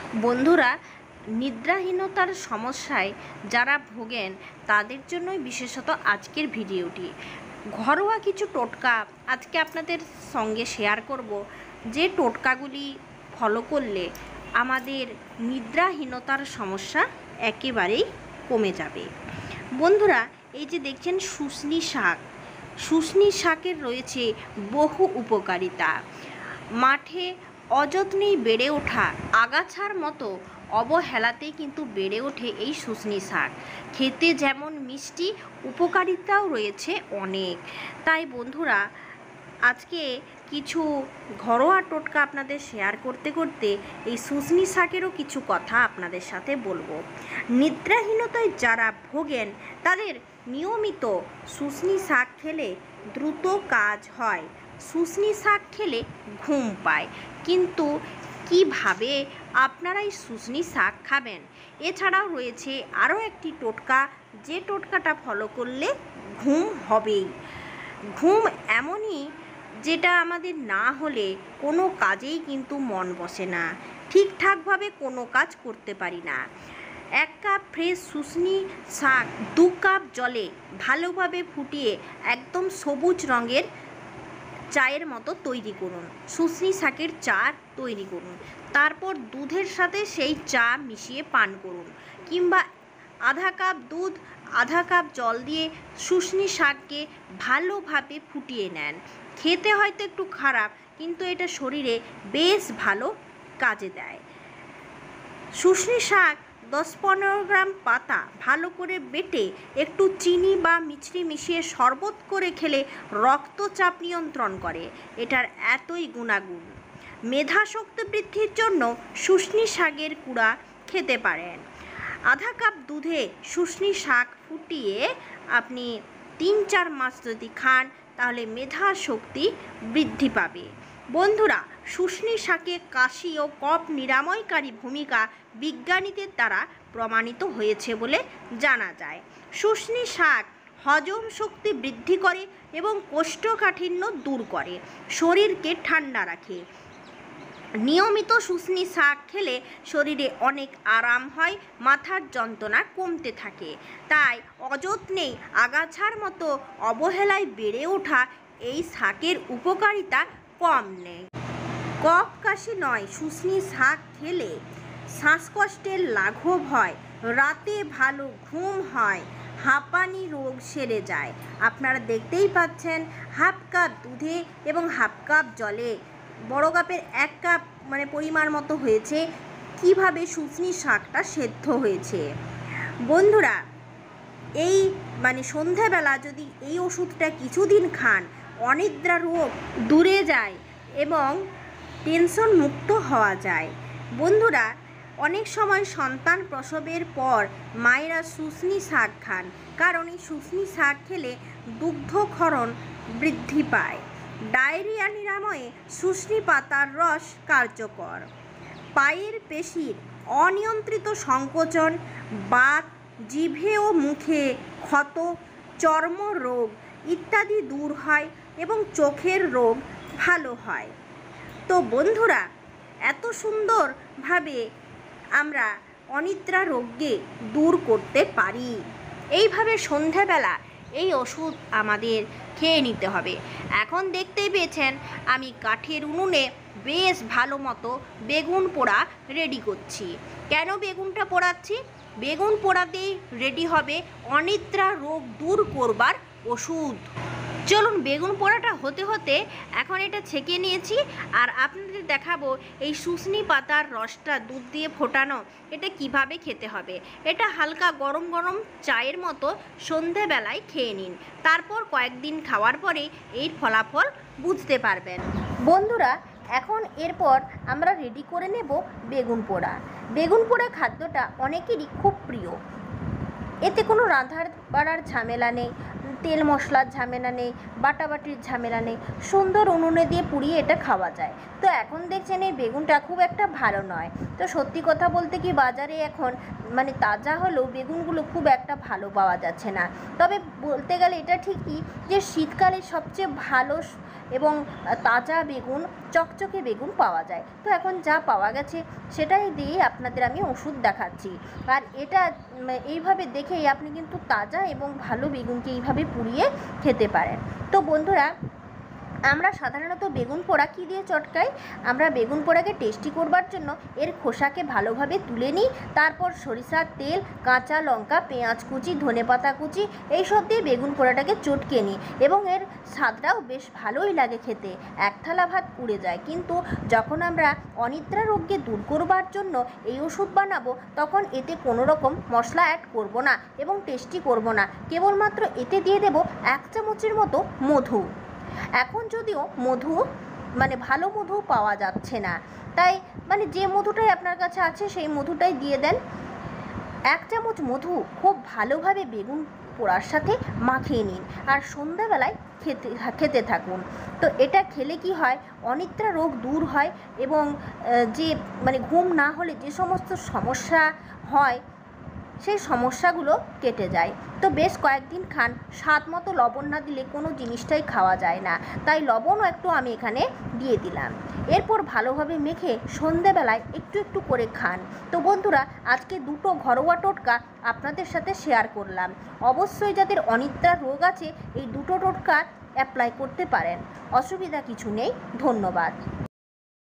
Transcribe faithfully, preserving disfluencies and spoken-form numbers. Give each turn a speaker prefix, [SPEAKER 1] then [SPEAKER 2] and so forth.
[SPEAKER 1] বন্ধুরা, নিদ্রাহীনতার সমস্যায় যারা ভোগেন তাদের জন্যই বিশেষত আজকের ভিডিওটি। ঘরোয়া কিছু টোটকা আজকে আপনাদের সঙ্গে শেয়ার করব, যে টোটকাগুলি ফলো করলে আমাদের নিদ্রাহীনতার সমস্যা একেবারেই কমে যাবে। বন্ধুরা, এই যে দেখছেন শুশনি শাক, শুশনি শাকের রয়েছে বহু উপকারিতা। মাঠে অযত্নেই বেড়ে ওঠা আগাছার মতো অবহেলাতেই কিন্তু বেড়ে ওঠে এই শুশনি শাক। খেতে যেমন মিষ্টি, উপকারিতাও রয়েছে অনেক। তাই বন্ধুরা, আজকে কিছু ঘরোয়া টোটকা আপনাদের শেয়ার করতে করতে এই শুশনি শাকেরও কিছু কথা আপনাদের সাথে বলবো। নিদ্রাহীনতায় যারা ভোগেন তাদের নিয়মিত শুশনি শাক খেলে দ্রুত কাজ হয়, শুশনি শাক খেলে ঘুম পায়। কিন্তু কিভাবে আপনারা এই শুশনি শাক খাবেন? এছাড়াও রয়েছে আরও একটি টোটকা, যে টোটকাটা ফলো করলে ঘুম হবেই। ঘুম এমনই, যেটা আমাদের না হলে কোনো কাজেই কিন্তু মন বসে না, ঠিকঠাকভাবে কোনো কাজ করতে পারি না। এক কাপ ফ্রেশ শুশনি শাক দু কাপ জলে ভালোভাবে ফুটিয়ে একদম সবুজ রঙের চায়ের মতো তৈরি করুন। শুশনি শাকের চা তৈরি করুন, তারপর দুধের সাথে সেই চা মিশিয়ে পান করুন। কিংবা আধা কাপ দুধ আধা কাপ জল দিয়ে শুশনি শাককে ভালোভাবে ফুটিয়ে নেন। খেতে হয়তো একটু খারাপ, কিন্তু এটা শরীরে বেশ ভালো কাজে দেয়। শুশনি শাক দশ পনেরো গ্রাম পাতা ভালো করে বেটে একটু চিনি বা মিছরি মিশিয়ে শরবত করে খেলে রক্তচাপ নিয়ন্ত্রণ করে। এটার এতই গুণাগুণ। মেধাশক্তি বৃদ্ধির জন্য শুশনি শাকের কুড়া খেতে পারেন। আধা কাপ দুধে শুশনি শাক ফুটিয়ে আপনি তিন চার মাস যদি খান, তাহলে মেধা শক্তি বৃদ্ধি পাবে। বন্ধুরা, শুশনি শাকে কাশি ও কফ নিরাময়কারী ভূমিকা বিজ্ঞানীদের দ্বারা প্রমাণিত হয়েছে বলে জানা যায়। শুশনি শাক হজম শক্তি বৃদ্ধি করে এবং কোষ্ঠকাঠিন্য দূর করে, শরীরকে ঠান্ডা রাখে। নিয়মিত শুশনি শাক খেলে শরীরে অনেক আরাম হয়, মাথার যন্ত্রণা কমতে থাকে। তাই অযত্নেই আগাছার মতো অবহেলায় বেড়ে ওঠা এই শাকের উপকারিতা কম নেই। কফ কাশি নয়, শুশনি শাক খেলে শ্বাসকষ্টের লাঘব হয়, রাতে ভালো ঘুম হয়, হাঁপানি রোগ সেরে যায়। আপনারা দেখতেই পাচ্ছেন, হাফ কাপ দুধে এবং হাফ কাপ জলে বড় কাপের এক কাপ মানে পরিমাণ মতো হয়েছে কিভাবে শুশনি শাকটা সেদ্ধ হয়েছে। বন্ধুরা, এই মানে সন্ধ্যাবেলা যদি এই ওষুধটা কিছুদিন খান, অনিদ্রা রোগ দূরে যায় এবং টেনশন মুক্ত হওয়া যায়। বন্ধুরা, অনেক সময় সন্তান প্রসবের পর মায়েরা শুশনি শাক খান, কারণ এই শুশনি শাক খেলে দুগ্ধক্ষরণ বৃদ্ধি পায়। ডায়রিয়া নিরাময়ে শুশনি পাতার রস কার্যকর। পায়ের পেশির অনিয়ন্ত্রিত সংকোচন, বাত, জিভে ও মুখে ক্ষত, চর্মরোগ ইত্যাদি দূর হয় এবং চোখের রোগ ভালো হয়। তো বন্ধুরা, এত সুন্দরভাবে আমরা অনিদ্রা রোগকে দূর করতে পারি। এইভাবে সন্ধ্যাবেলা এই ওষুধ আমাদের খেয়ে নিতে হবে। এখন দেখতেই পেয়েছেন, আমি কাঠের উনুনে বেশ ভালো মতো বেগুন পোড়া রেডি করছি। কেন বেগুনটা পোড়াচ্ছি? বেগুন পোড়াতেই রেডি হবে অনিদ্রা রোগ দূর করবার ওষুধ। চলুন, বেগুন পোড়াটা হতে হতে এখন এটা ছেঁকে নিয়েছি, আর আপনাদের দেখাবো এই শুশনি পাতার রসটা দুধ দিয়ে ফোটানো, এটা কিভাবে খেতে হবে। এটা হালকা গরম গরম চায়ের মতো সন্ধেবেলায় খেয়ে নিন, তারপর কয়েকদিন খাওয়ার পরে এর ফলাফল বুঝতে পারবেন। বন্ধুরা, এখন এরপর আমরা রেডি করে নেব বেগুন পোড়া। বেগুন পোড়া খাদ্যটা অনেকেরই খুব প্রিয়। এতে কোনো রান্নার বাড়ার ঝামেলা নেই, তেল মশলার ঝামেলা নেই, বাটাবাটির ঝামেলা নেই, সুন্দর উনুনে দিয়ে পুড়িয়ে এটা খাওয়া যায়। তো এখন দেখছেন এই বেগুনটা খুব একটা ভালো নয়। তো সত্যি কথা বলতে কি, বাজারে এখন মানে তাজা হলেও বেগুনগুলো খুব একটা ভালো পাওয়া যাচ্ছে না। তবে বলতে গেলে এটা ঠিকই যে শীতকালে সবচেয়ে ভালো এবং তাজা বেগুন, চকচকে বেগুন পাওয়া যায়। তো এখন যা পাওয়া গেছে সেটাই দিয়ে আপনাদের আমি ওষুধ দেখাচ্ছি। আর এটা এইভাবে দেখেই আপনি কিন্তু তাজা এবং ভালো বেগুনকে এইভাবে পুড়িয়ে খেতে পারেন। তো বন্ধুরা, আমরা সাধারণত বেগুন পোড়া কী দিয়ে চটকাই? আমরা বেগুন পোড়াকে টেস্টি করবার জন্য এর খোসাকে ভালোভাবে তুলে নিই, তারপর সরিষার তেল, কাঁচা লঙ্কা, পেঁয়াজ কুচি, ধনেপাতা কুচি এইসব দিয়ে বেগুন পোড়াটাকে চটকে নিই এবং এর স্বাদটাও বেশ ভালোই লাগে খেতে, এক থালা ভাত পুড়ে যায়। কিন্তু যখন আমরা অনিদ্রা রোগকে দূর করবার জন্য এই ওষুধ বানাবো, তখন এতে কোনো রকম মশলা অ্যাড করব না এবং টেস্টি করব না, কেবলমাত্র এতে দিয়ে দেব এক চামচের মতো মধু। এখন যদিও মধু মানে ভালো মধু পাওয়া যাচ্ছে না, তাই মানে যে মধুটাই আপনার কাছে আছে সেই মধুটাই দিয়ে দেন। এক চামচ মধু খুব ভালোভাবে বেগুন পোড়ার সাথে মাখিয়ে নিন আর সন্ধ্যাবেলায় খেতে খেতে থাকুন। তো এটা খেলে কি হয়, অনিদ্রা রোগ দূর হয় এবং যে মানে ঘুম না হলে যে সমস্ত সমস্যা হয় সেই সমস্যাগুলো কেটে যায়। তো বেশ কয়েকদিন খান, স্বাদ মতো লবণ না দিলে কোনো জিনিসটাই খাওয়া যায় না, তাই লবণও একটু আমি এখানে দিয়ে দিলাম। এরপর ভালোভাবে মেখে সন্ধেবেলায় একটু একটু করে খান। তো বন্ধুরা, আজকে দুটো ঘরোয়া টোটকা আপনাদের সাথে শেয়ার করলাম। অবশ্যই যাদের অনিদ্রা রোগ আছে এই দুটো টোটকা অ্যাপ্লাই করতে পারেন, অসুবিধা কিছু নেই। ধন্যবাদ।